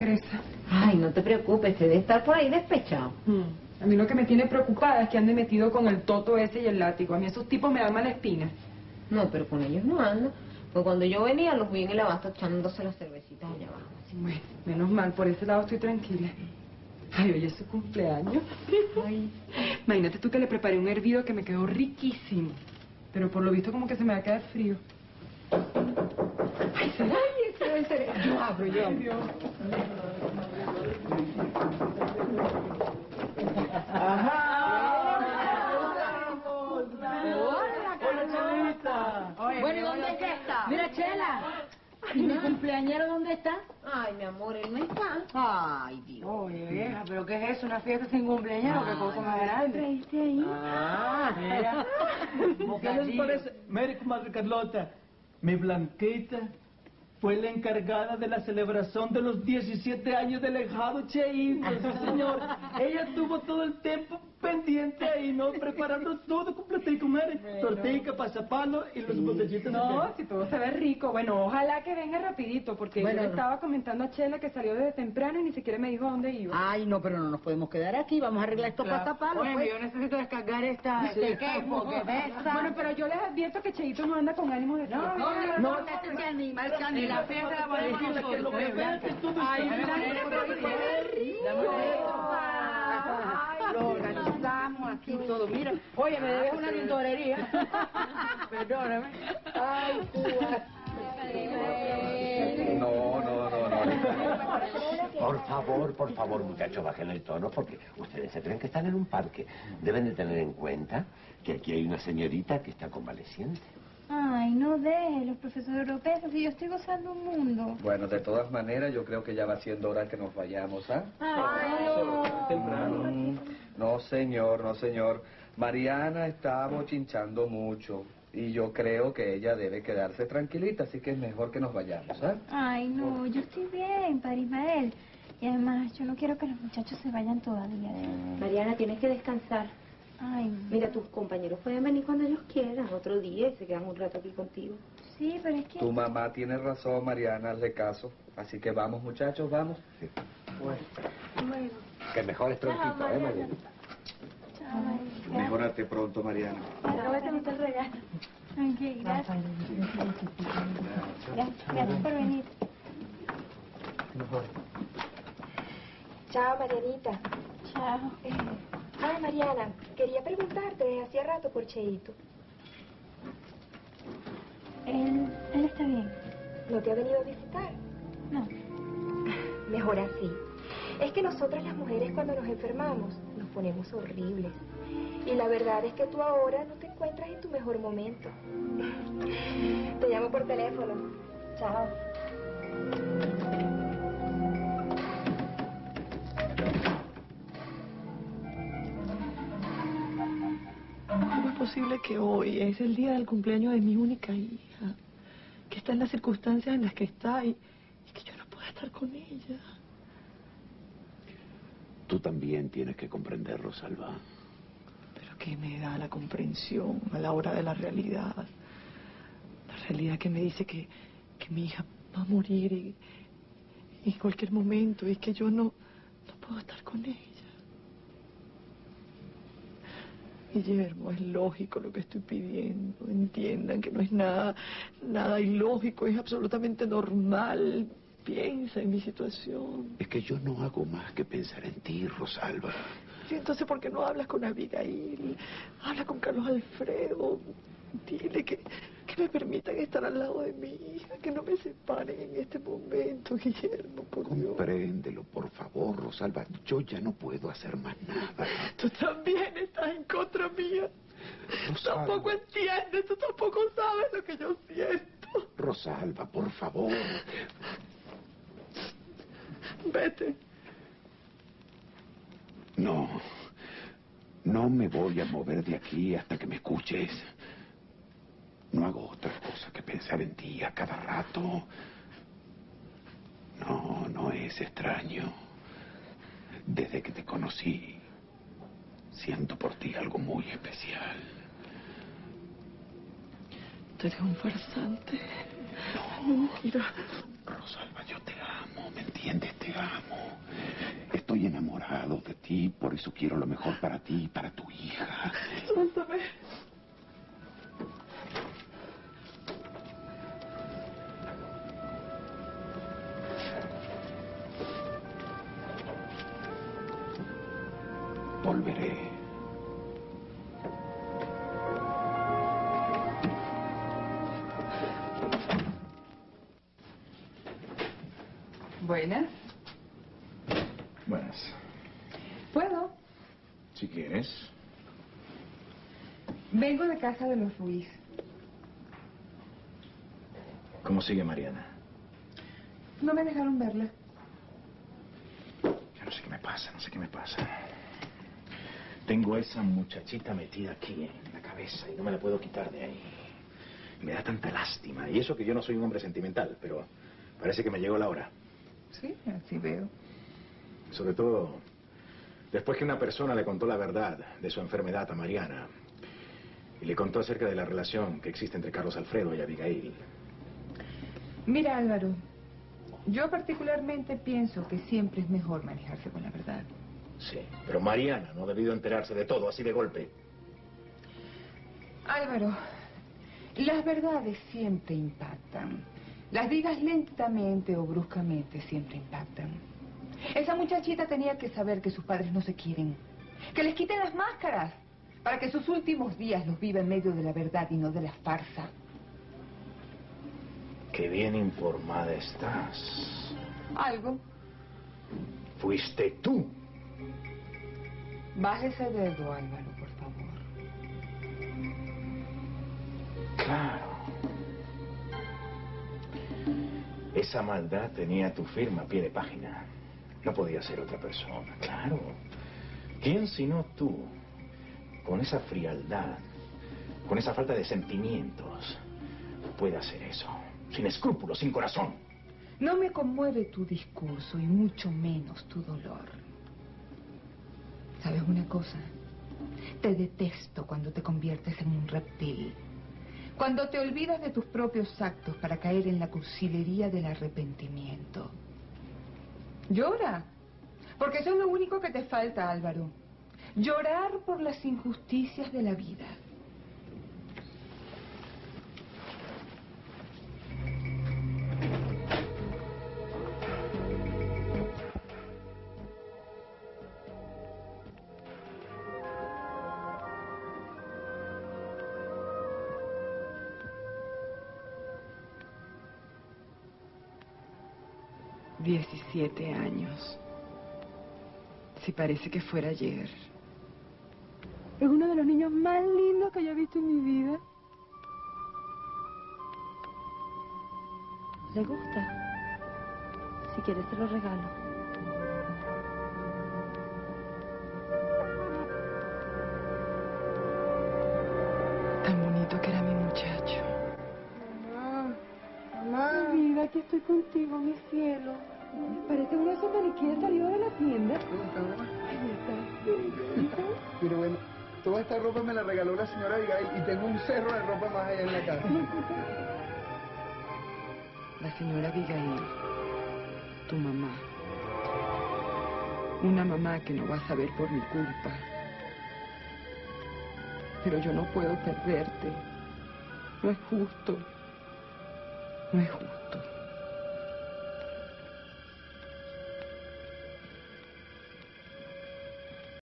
Teresa. Ay, no te preocupes, se debe estar por ahí despechado. A mí lo que me tiene preocupada es que ande metido con el toto ese y el látigo. A mí esos tipos me dan mala espina. No, pero con ellos no anda. Pues cuando yo venía los vi en el abasto echándose las cervecitas allá abajo. Bueno, menos mal, por ese lado estoy tranquila. Ay, hoy es su cumpleaños. Ay. Imagínate tú que le preparé un hervido que me quedó riquísimo. Pero por lo visto como que se me va a quedar frío. Ay, ¿será? Ay, ese debe ser. Yo abro. Ay, Dios. Bueno, ¿y dónde está? Mira, Chela. ¿Y mi cumpleañero dónde está? Ay, mi amor, él no está. Ay, Dios. Oye, vieja, ¿pero qué es eso? ¿Una fiesta sin cumpleañero? ¿Qué cosa más grande? ¿Traíste ahí? Ah, mira. ¿Qué les parece? Mire, comadre Carlota, mi Blanquita fue la encargada de la celebración de los 17 años del ahijado Cheito, sí, señor. Ella tuvo todo el tiempo pendiente ahí, ¿no? Preparando todo completico, mire. Tortilla, pasapalo y los botellitos. No, si todo se ve rico. Bueno, ojalá que venga rapidito, porque Bueno, yo le estaba comentando a Chela que salió desde temprano y ni siquiera me dijo a dónde iba. Ay, no, pero no nos podemos quedar aquí. Vamos a arreglar estos pasapalos, Oye, pues. yo necesito descargar este queso que pesa. Bueno, pero yo les advierto que Cheito no anda con ánimo de fiesta. No, este se anima, él se anima. En la fiesta la ponemos nosotros. Ay, Blanca, pero se ve rico. Lo organizamos aquí todo. Mira, oye, me debes una tintorería. Perdóname. Ay, tú. No. Por favor, muchachos, bajen el tono porque ustedes se creen que están en un parque. Deben de tener en cuenta que aquí hay una señorita que está convaleciente. Ay, no déjelos, profesor Europeo, si yo estoy gozando un mundo. Bueno, de todas maneras, yo creo que ya va siendo hora que nos vayamos, ¿ah? Ay, no. No, señor. Mariana está bochinchando mucho y yo creo que ella debe quedarse tranquilita, así que es mejor que nos vayamos, ¿ah? Ay, no, yo estoy bien, Padre Ismael. Y además, yo no quiero que los muchachos se vayan todavía. Mariana, tienes que descansar. Ay, Mira, tus compañeros pueden venir cuando ellos quieran, otro día, y se quedan un rato aquí contigo. sí, pero es que... Tu mamá tiene razón, Mariana, hazle caso. Así que vamos, muchachos, vamos. Sí. Bueno, Que mejor es prontito, Mariana? chao. Mejórate pronto, Mariana. Ahora te gusta el regalo. Ok, gracias. Gracias por venir. Chao, Marianita. Chao. Ay, Mariana, quería preguntarte desde hacía rato por Cheito. Él está bien. ¿No te ha venido a visitar? No. Mejor así. Es que nosotras las mujeres cuando nos enfermamos nos ponemos horribles. Y la verdad es que tú ahora no te encuentras en tu mejor momento. Te llamo por teléfono. Chao. ¿Cómo es posible que hoy es el día del cumpleaños de mi única hija, que está en las circunstancias en las que está y que yo no pueda estar con ella? Tú también tienes que comprender, Rosalba. Pero ¿qué me da la comprensión a la hora de la realidad? La realidad que me dice que mi hija va a morir en cualquier momento y que yo no puedo estar con ella. Guillermo, es lógico lo que estoy pidiendo. Entiendan que no es nada ilógico, es absolutamente normal. Piensa en mi situación. Es que yo no hago más que pensar en ti, Rosalba. Sí, entonces, ¿por qué no hablas con Abigail? Habla con Carlos Alfredo. Dile que me permitan estar al lado de mi hija, que no me separen en este momento, Guillermo, por Dios. Compréndelo, por favor, Rosalba. Yo ya no puedo hacer más nada. Tú también estás en contra mía. Rosalba. Tampoco entiendes, tú tampoco sabes lo que yo siento. Rosalba, por favor. Vete. No me voy a mover de aquí hasta que me escuches. No hago otra cosa que pensar en ti a cada rato. No es extraño. Desde que te conocí, siento por ti algo muy especial. Tú eres un farsante. No. Mentira. Rosalba, yo te amo, ¿me entiendes? Te amo. Estoy enamorado de ti, por eso quiero lo mejor para ti y para tu hija. Suéltame. Volveré. Buenas. Buenas. ¿Puedo? Si quieres. Vengo de casa de los Ruiz. ¿Cómo sigue Mariana? No me dejaron verla. Yo no sé qué me pasa, no sé qué me pasa. Tengo esa muchachita metida aquí en la cabeza y no me la puedo quitar de ahí. Me da tanta lástima. Y eso que yo no soy un hombre sentimental, pero parece que me llegó la hora. Sí, así veo. Sobre todo después que una persona le contó la verdad de su enfermedad a Mariana y le contó acerca de la relación que existe entre Carlos Alfredo y Abigail. Mira, Álvaro, yo particularmente pienso que siempre es mejor manejarse con la verdad. Sí, pero Mariana no ha debido enterarse de todo así de golpe. Álvaro, las verdades siempre impactan. Las digas lentamente o bruscamente siempre impactan. Esa muchachita tenía que saber que sus padres no se quieren. Que les quiten las máscaras para que sus últimos días los viva en medio de la verdad y no de la farsa. Qué bien informada estás. Algo. Fuiste tú. Baje ese dedo, Álvaro, por favor. Claro. Esa maldad tenía tu firma a pie de página. No podía ser otra persona, claro. ¿Quién sino tú? Con esa frialdad, con esa falta de sentimientos, puede hacer eso. Sin escrúpulos, sin corazón. No me conmueve tu discurso y mucho menos tu dolor. ¿Sabes una cosa? Te detesto cuando te conviertes en un reptil. Cuando te olvidas de tus propios actos para caer en la cursilería del arrepentimiento. Llora, porque eso es lo único que te falta, Álvaro. Llorar por las injusticias de la vida. ...17 años. Si parece que fuera ayer. Es uno de los niños más lindos que yo he visto en mi vida. ¿Le gusta? Si quiere se lo regalo. Tan bonito que era mi muchacho. Mamá, mi vida, aquí estoy contigo, mi cielo. Parece una maniquí salió de la tienda. Ay, estás bello, hijo. Pero bueno, toda esta ropa me la regaló la señora Abigail y tengo un cerro de ropa más allá en la casa. La señora Abigail, tu mamá. Una mamá que no va a saber por mi culpa. Pero yo no puedo perderte. No es justo. No es justo.